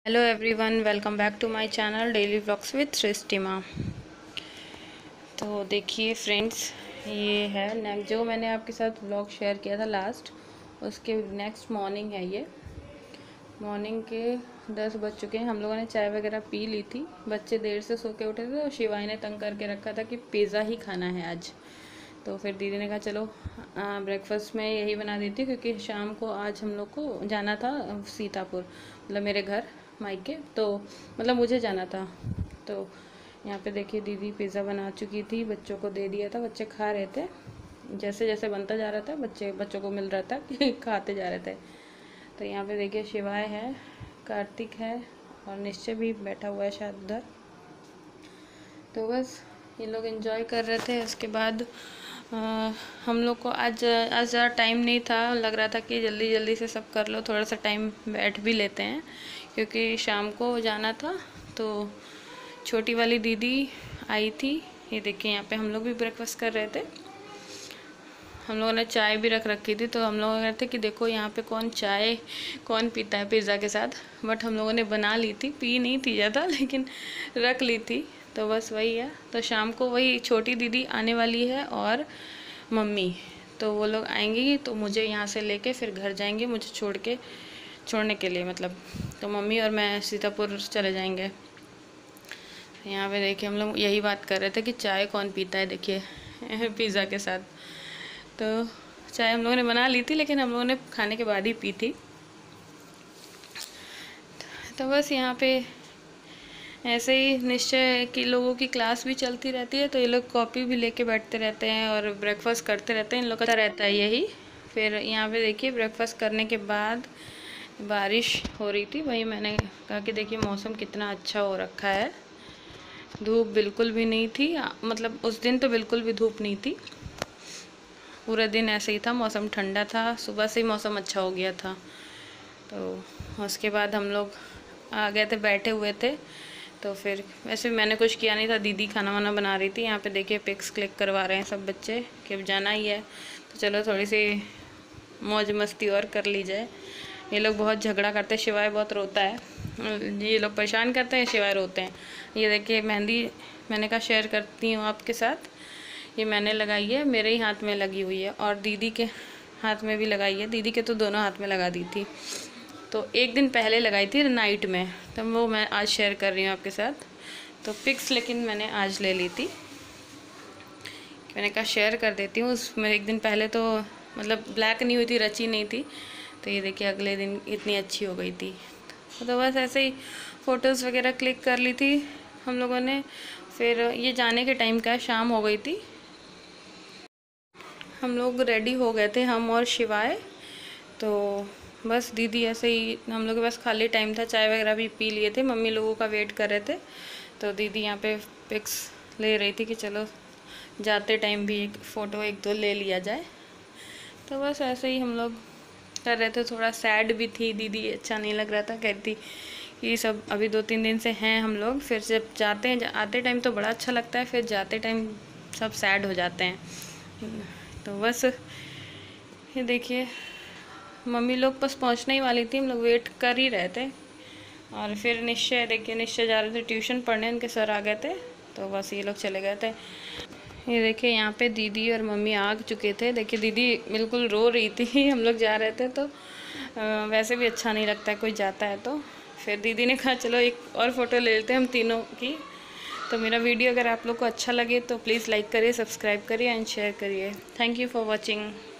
Hello everyone, welcome back to my channel daily vlogs with सृष्टिमा। तो देखिए friends, ये है जो मैंने आपके साथ व्लॉग शेयर किया था लास्ट, उसके नेक्स्ट मॉर्निंग है। ये मॉर्निंग के 10 बज चुके हैं। हम लोगों ने चाय वगैरह पी ली थी। बच्चे देर से सो के उठे थे और शिवाई ने तंग करके रखा था कि पिज़्ज़ा ही खाना है आज। तो फिर दीदी ने कहा चलो ब्रेकफास्ट में यही बना देती हूँ, क्योंकि शाम को आज हम लोग को जाना था सीतापुर, मतलब मेरे घर मायके। तो मतलब मुझे जाना था। तो यहाँ पे देखिए दीदी पिज़्ज़ा बना चुकी थी, बच्चों को दे दिया था, बच्चे खा रहे थे। जैसे जैसे बनता जा रहा था बच्चों को मिल रहा था कि खाते जा रहे थे। तो यहाँ पे देखिए शिवाय है, कार्तिक है और निश्चय भी बैठा हुआ है शायद उधर। तो बस ये लोग एंजॉय कर रहे थे। उसके बाद हम लोग को आज ज़्यादा टाइम नहीं था, लग रहा था कि जल्दी जल्दी से सब कर लो, थोड़ा सा टाइम बैठ भी लेते हैं क्योंकि शाम को जाना था। तो छोटी वाली दीदी आई थी। ये देखिए यहाँ पे हम लोग भी ब्रेकफास्ट कर रहे थे। हम लोगों ने चाय भी रख रखी थी। तो हम लोग कह रहे थे कि देखो यहाँ पे कौन पीता है पिज़्ज़ा के साथ। बट हम लोगों ने बना ली थी, पी नहीं थी ज़्यादा लेकिन रख ली थी। तो बस वही है। तो शाम को वही छोटी दीदी आने वाली है और मम्मी। तो वो लोग आएंगी तो मुझे यहाँ से लेके फिर घर जाएंगे, मुझे छोड़ने के लिए मतलब। तो मम्मी और मैं सीतापुर चले जाएंगे। यहाँ पे देखिए हम लोग यही बात कर रहे थे कि चाय कौन पीता है, देखिए पिज़्ज़ा के साथ। तो चाय हम लोगों ने बना ली थी, लेकिन हम लोगों ने खाने के बाद ही पी थी। तो बस यहाँ पे ऐसे ही निश्चय कि लोगों की क्लास भी चलती रहती है, तो ये लोग कॉपी भी लेके बैठते रहते हैं और ब्रेकफास्ट करते रहते हैं। इन लोग का रहता है यही। फिर यहाँ पे देखिए ब्रेकफास्ट करने के बाद बारिश हो रही थी। वही मैंने कहा कि देखिए मौसम कितना अच्छा हो रखा है, धूप बिल्कुल भी नहीं थी। मतलब उस दिन तो बिल्कुल भी धूप नहीं थी, पूरा दिन ऐसे ही था, मौसम ठंडा था, सुबह से ही मौसम अच्छा हो गया था। तो उसके बाद हम लोग आ गए थे, बैठे हुए थे। तो फिर वैसे मैंने कुछ किया नहीं था, दीदी खाना वाना बना रही थी। यहाँ पे देखिए पिक्स क्लिक करवा रहे हैं सब बच्चे कि अब जाना ही है, तो चलो थोड़ी सी मौज मस्ती और कर ली जाए। ये लोग बहुत झगड़ा करते हैं, शिवाय बहुत रोता है। ये लोग परेशान करते हैं, शिवाय रोते हैं। ये देखिए मेहंदी मैंने कहा शेयर करती हूँ आपके साथ। ये मैंने लगाई है, मेरे ही हाथ में लगी हुई है और दीदी के हाथ में भी लगाई है। दीदी के तो दोनों हाथ में लगा दी थी। तो एक दिन पहले लगाई थी नाइट में, तो वो मैं आज शेयर कर रही हूँ आपके साथ। तो पिक्स लेकिन मैंने आज ले ली थी, मैंने कहा शेयर कर देती हूँ। उसमें एक दिन पहले तो मतलब ब्लैक नहीं हुई थी, रची नहीं थी। तो ये देखिए अगले दिन इतनी अच्छी हो गई थी। तो बस ऐसे ही फ़ोटोज़ वगैरह क्लिक कर ली थी हम लोगों ने। फिर ये जाने के टाइम का शाम हो गई थी, हम लोग रेडी हो गए थे, हम और शिवाय। तो बस दीदी ऐसे ही, हम लोग के पास खाली टाइम था, चाय वगैरह भी पी लिए थे, मम्मी लोगों का वेट कर रहे थे। तो दीदी यहाँ पे पिक्स ले रही थी कि चलो जाते टाइम भी एक फ़ोटो एक दो ले लिया जाए। तो बस ऐसे ही हम लोग कर रहे थे। थोड़ा सैड भी थी दीदी, अच्छा नहीं लग रहा था, कहती कि सब अभी 2-3 दिन से हैं हम लोग, फिर जब जाते हैं आते टाइम तो बड़ा अच्छा लगता है, फिर जाते टाइम सब सैड हो जाते हैं। तो बस ये देखिए मम्मी लोग बस पहुंचने ही वाली थी, हम लोग वेट कर ही रहे थे। और फिर निश्चय देखिए, निश्चय जा रहे थे ट्यूशन पढ़ने, उनके सर आ गए थे, तो बस ये लोग चले गए थे। ये देखिए यहाँ पे दीदी और मम्मी आ चुके थे। देखिए दीदी बिल्कुल रो रही थी हम लोग जा रहे थे। तो वैसे भी अच्छा नहीं लगता है कोई जाता है तो। फिर दीदी ने कहा चलो एक और फ़ोटो ले लेते हैं हम तीनों की। तो मेरा वीडियो अगर आप लोग को अच्छा लगे तो प्लीज़ लाइक करिए, सब्सक्राइब करिए एंड शेयर करिए। Thank you for watching.